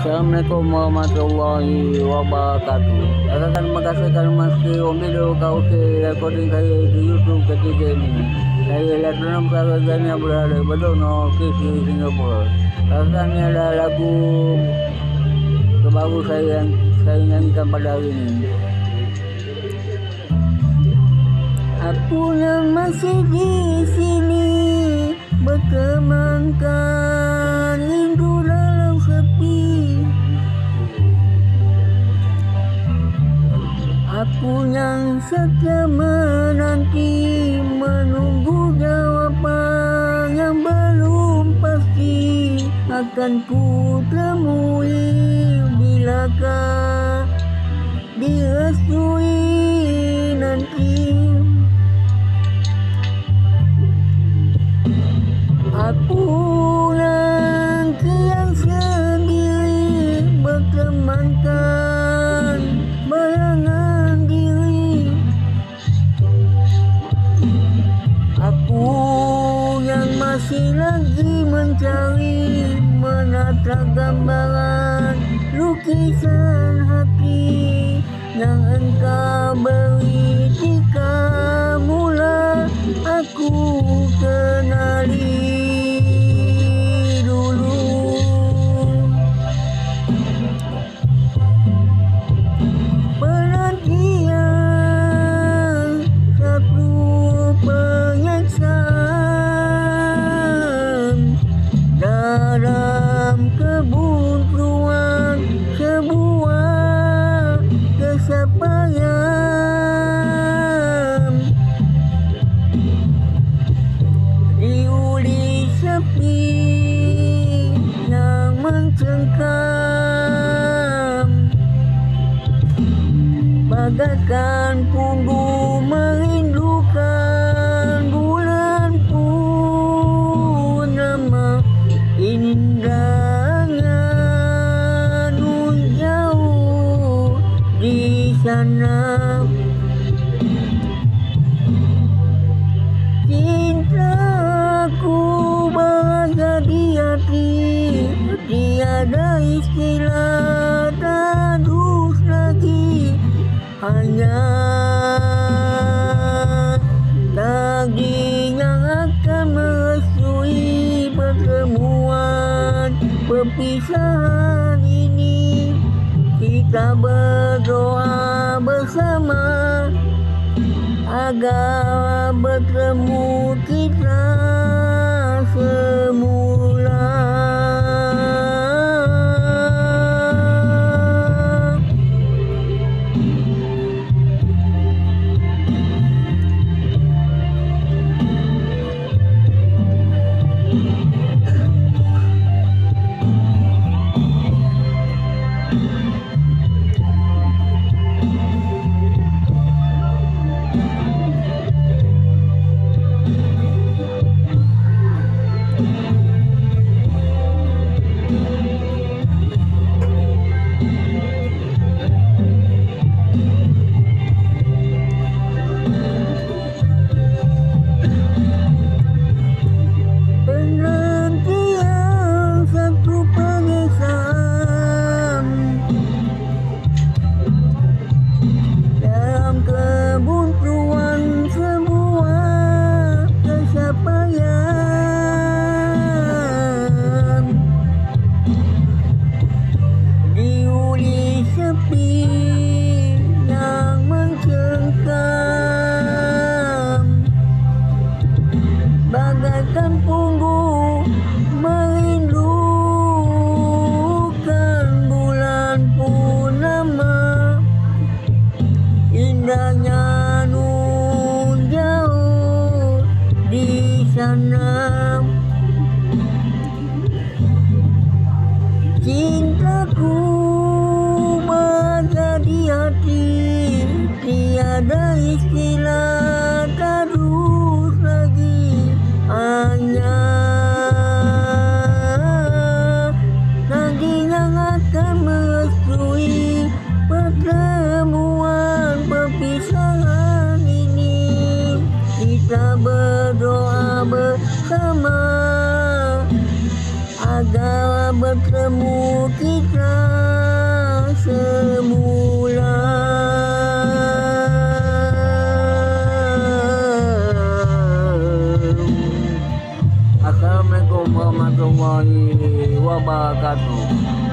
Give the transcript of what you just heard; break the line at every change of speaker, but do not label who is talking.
Assalamualaikum warahmatullahi wabarakatuh. Terima kasih kerana masih video kau recording saya di YouTube ketika ini. Saya lihat dalam perjalanan yang berada di Badono, Kisi, Singapura. Rasanya ada lagu terbaru saya yang saya nyanyikan pada hari ini. Aku yang masih di sini bertemankan rindu dalam sepi. Aku yang setia menanti menunggu jawaban yang belum pasti akan ku temui bilakah direstui nanti. Aku yang kian sendiri bertemankan bayangan diri. Aku yang masih lagi mencari menata gambaran lukisan hati yang engkau beri ketika mula aku kenali. Dalam kebuntuan sebuah kesabaran di uli sepi yang mencengkam bagaikan punggung merindukan bulan purnama. Indahnya nun jauh di sana. Cintaku berada di hati, tiada istilah tandus lagi, hanya daging yang akan merestui pertemuan perpisahan ini. Kita berdoa bersama agar bertemu kita semula. bertemu kita semula. Assalamualaikum warahmatullahi wabarakatuh.